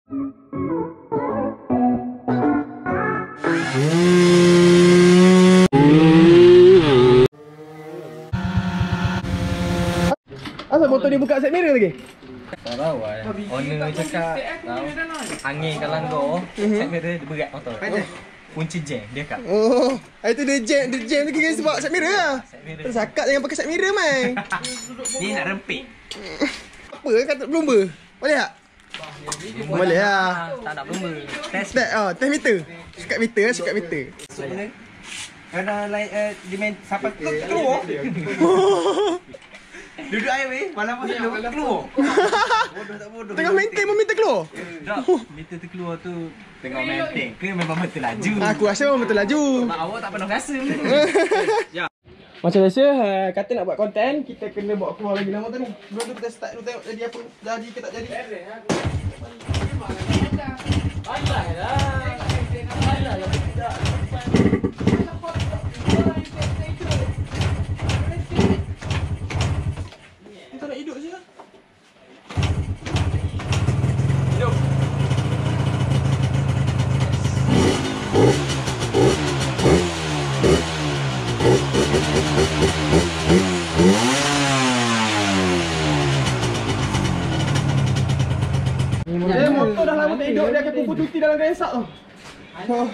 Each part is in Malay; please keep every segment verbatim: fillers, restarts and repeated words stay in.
Asal motor dia buka side mirror lagi? Tak tahu lah. Owner cakap tahu. Angin kalau go, side mirror dia berat motor. Kunci jam dia kat. Oh, itu dia jam, dia jam lagi guys sebab side mirror lah. Sakat jangan pakai side mirror mai. Ni nak rempik. Apa kata plumber? Boleh tak? Boleh lah. Tak nak plumber. Test. Tak, oh, test meter. Sukat meter lah, sukat meter. Kalau lain uh, dimen sampai keluar. Duduk air weh, malam pun keluar. Bodoh tak bodoh. Tengah maintain pun meter keluar. Tak, meter terkeluar tu tengah maintain ke memang betul laju. Aku rasa memang betul laju. Mak awak tak pernah rasa. Ya. Macam biasa, kata nak buat konten, kita kena bawa keluar lagi nama tu ni. Sebelum tu kita start dulu tengok jadi apa, jadi ke tak jadi. Kita nak hidup je lah. Hidup. Dia motor dah lama tak hidup, dia akan kumpul cuti dalam geresak tu. Oh.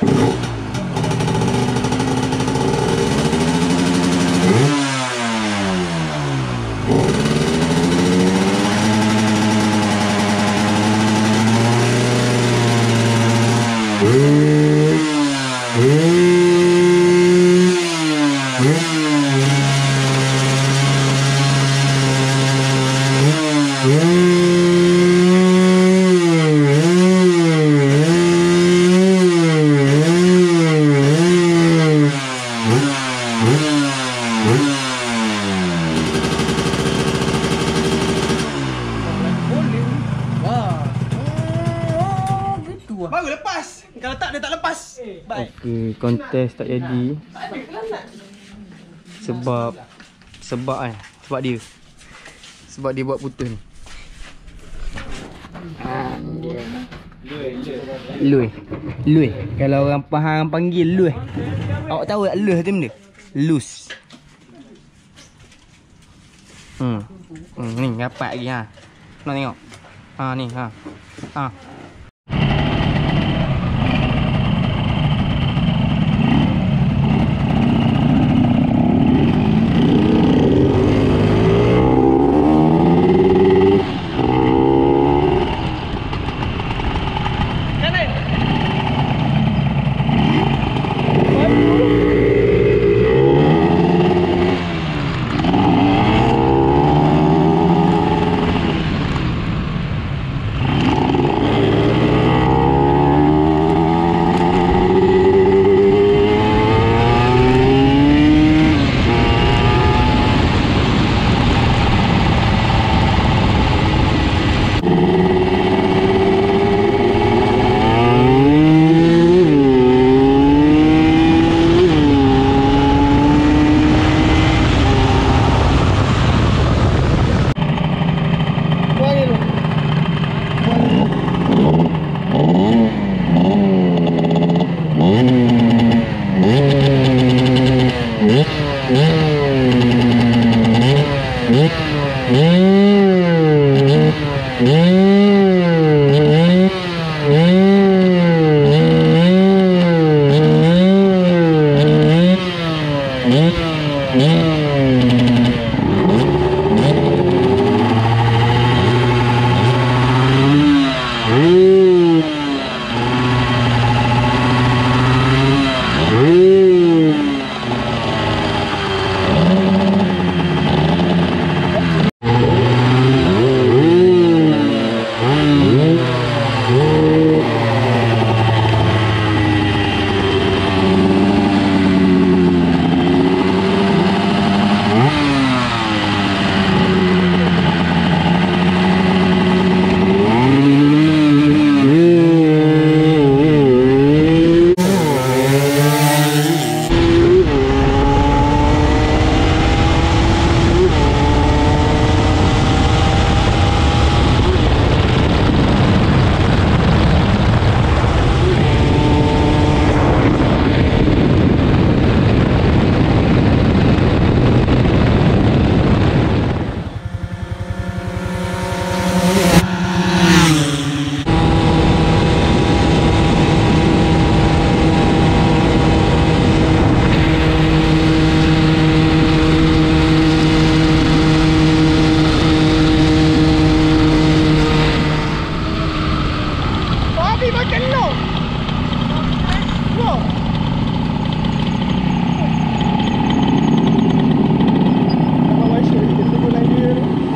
Baru lepas. Kalau tak dia tak lepas. Okey, kontes tak jadi. Sebab sebab kan, sebab dia. Sebab dia buat putus ni. Lui. Lui. Kalau orang faham panggil lui. Awak tahu tak lui tu benda? Loose. Hmm. Hmm ni rapat lagi ha. Nak tengok. Ha ni ha. Ha. kena. No. Apa masih kita tunggu lagi ni.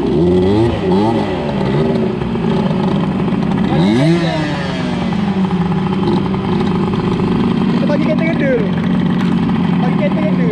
Kita bagi kereta gede tu. Bagi kereta gede.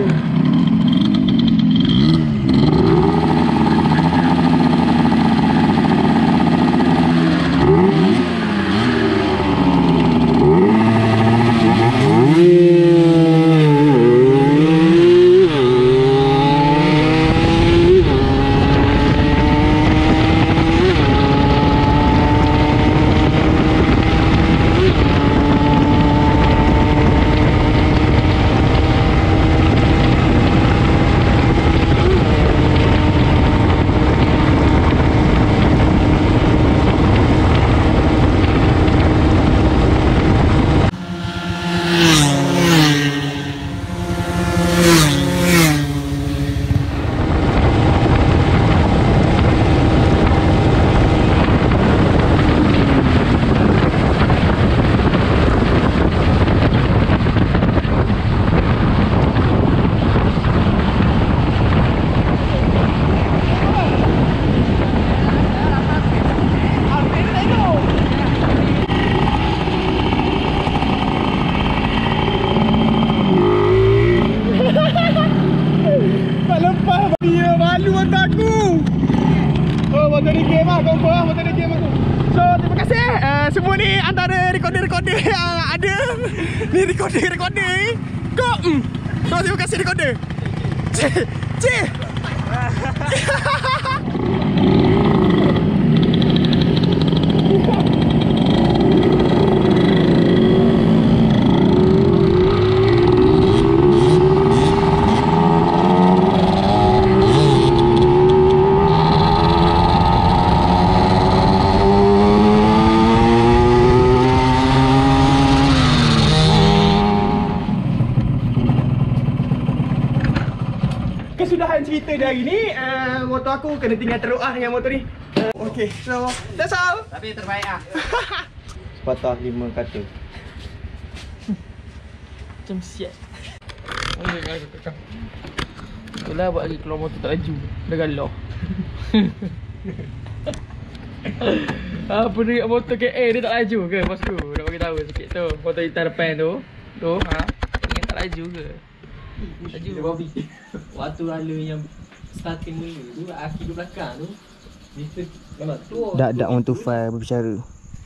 Semua ni antara recorder-recorder yang ada. Ni recorder-recorder kok. Mm. So terima kasih recorder. Cik. Cik. Kesudahan cerita dia hari ni, uh, motor aku kena tinggal teruk lah dengan motor ni. Uh, okay, so that's all. Tapi terbaik ah. Sepatah lima kata. Macam siap. Oh, dia kata tekan. Itulah buat lagi keluar motor tak laju. Dah galau. Apa ni motor K A dia tak laju ke bosku? Nak bagi tahu sikit tu. Motor hitam depan tu. Tu, ha. Ingat tak laju ke? Laju babi. Waktu lalu yang starting dulu tu, akhir di belakang tu, Mister memang tu. Dak-dak one two five berbicara.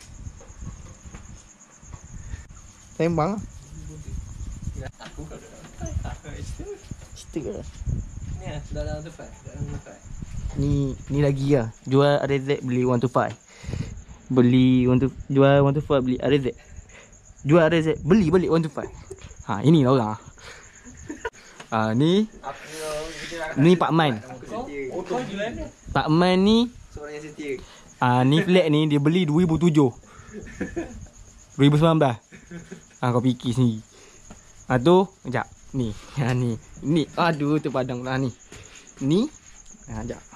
Sembang lah. Aku kan dah. Cerita ke? Ni ah, dah dah depan, dah depan. Ni ni lagi lah. Jual R Z beli one two five. Beli one two jual one two five beli R Z. Jual R Z beli balik one two five. Ha, ini lah orang. Ah, ni ni Pak Man. Pak Man ni Seorang yang setia. ah ni flat ni dia beli dua ribu tujuh. dua ribu sembilan belas. Ah kau fikir sendiri. Ah tu, jap. Ni. Ha ni. Ni. Aduh tu padang lah ni. Ni. Ha jap.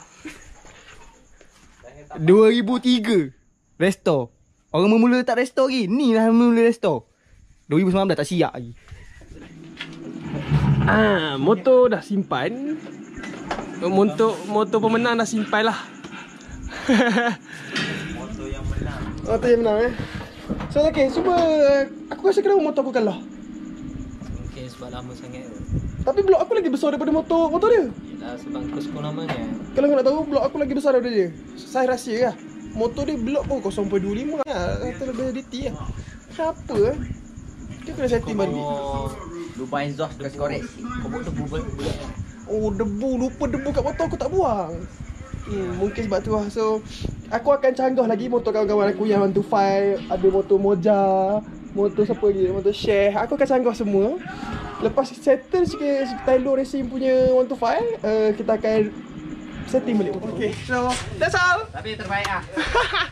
dua ribu tiga. Restore. Orang memula tak restore lagi. Ni lah memula restore. dua ribu sembilan belas tak siap lagi. Ah, motor dah simpan. Motor motor pemenang dah simpan lah. Motor yang menang. Motor yang menang eh. So okay, cuba aku rasa kenapa motor aku kalah. Mungkin sebab lama sangat. Tapi blok aku lagi besar daripada motor motor dia. Yalah sebab kos-kos namanya. Kalau kau nak tahu blok aku lagi besar daripada dia. Saya rahsia lah. Motor dia blok pun kosong perpuluhan dua lima lah. Kata lebih D T lah. Kenapa eh? Dia kena setting balik. Lupa exhaust debu. Koreksi. Kau buat debu bulat. Oh debu, lupa debu kat motor aku tak buang. Hmm, mungkin sebab tu lah. So aku akan canggah lagi motor kawan-kawan aku yang one two five. Ada motor Moja, motor siapa lagi, motor Share. Aku akan canggah semua. Lepas settle sikit Tylo Racing punya one two five, uh, kita akan setting balik. Okay, so that's all. Tapi terbaik ah.